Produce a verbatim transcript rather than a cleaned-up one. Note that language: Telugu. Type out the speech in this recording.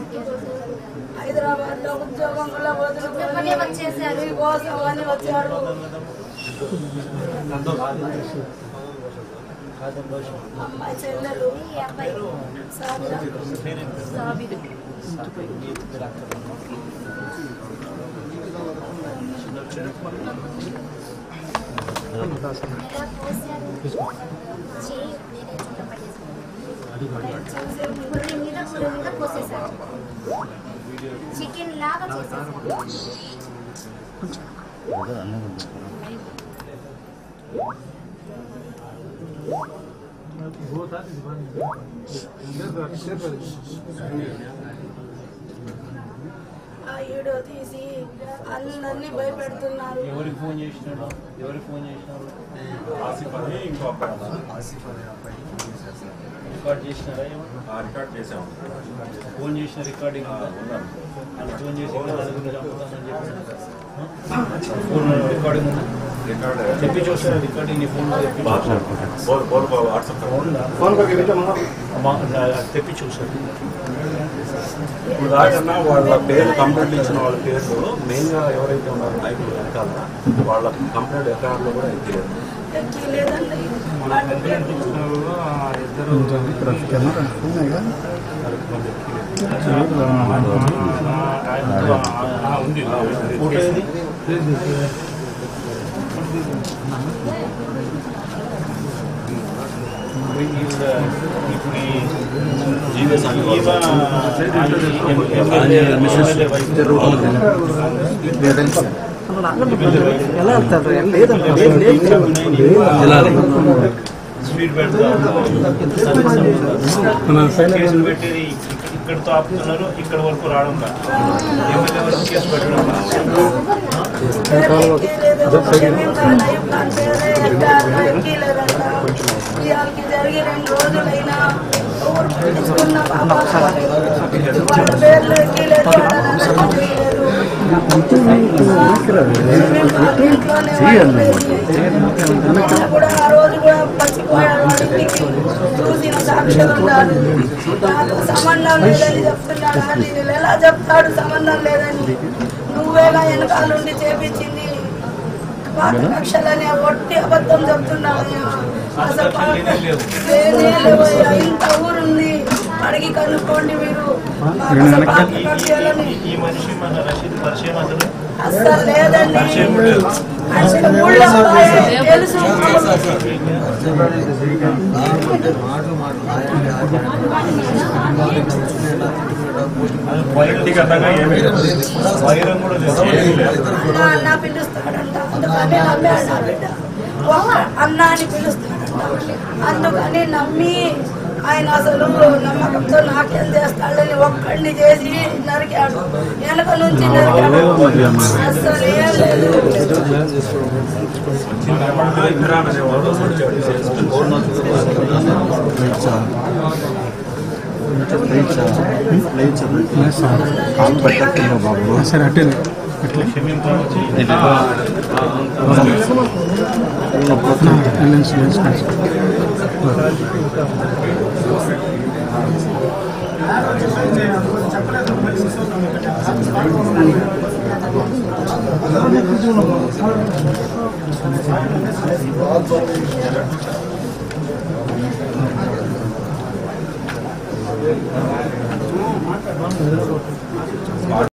హైదరాబాద్ లో ఉద్యోగం కూడా వదులుకొని వచ్చేసారు కోసం అని వచ్చారు. అమ్మాయి చెల్లెలు చికెన్ లాగా చేసేసారు. ఈడో తీసి అందరినీ భయపెడుతున్నారు. ఎవరికి ఫోన్ చేసినాడు? ఎవరికి ఫోన్ చేసినారు? రికార్డ్ చేసినారా? రికార్డ్ చేసాము. ఫోన్ చేసిన రికార్డింగ్ ఫోన్ చేసి ఫోన్ రికార్డింగ్ చెప్పి చూస్తారా? రికార్డింగ్ నీ ఫోన్ తెప్పి చూసారు. ఇప్పుడు దాకన్నా వాళ్ళ పేరు కంప్లైంట్ ఇచ్చిన వాళ్ళ పేర్లు మెయిన్గా ఎవరైతే ఉన్నారో నాయకులు వెనకాల వాళ్ళ కంప్లైంట్ ఎఫ్ఐఆర్లో కూడా ఎక్కిలేదు. ఇప్పుడు ఎలా వెళ్తారు? స్పీడ్ పెట్టి ఇక్కడితో ఆపుతున్నారు, ఇక్కడ వరకు రావడం కాదు. ఎమ్మెల్యే వరకు కేసు పెట్టడం జరిగి రెండు రోజులైనా ఊరు పట్టించుకున్న పేర్లు ఎక్కిలేదు. కూడా ఆ రోజు కూడా పచ్చిపోయాడు. చూసిన సాక్షులు ఉన్నారు. నాకు సంబంధం లేదని చెప్తున్నాడు. నేను ఎలా చెప్తాడు సంబంధం లేదని? నువ్వేలా వెనకాలండి చేపించింది పాత కక్షలనే ఒట్టి అబద్ధం చెప్తున్నావయ్యా. అసలు ఇంత ఊరుంది, అడిగి కనుక్కోండి మీరు. అసలు లేదండి, ఊళ్ళో తెలుసు. అన్న పిలుస్తాడంట, అందుకని నమ్మాడు నా బిడ్డ. అన్న అని పిలుస్తాడంట, అందుకని నమ్మి ఆయన అసలు నమ్మకంతో నాకేం చేస్తాడని ఒక్కడిని చేసి నరికాడు. వెనక నుంచి నరికాడు. అసలు ఏం లేదు. సరే అట్టే చెప్పలేదు.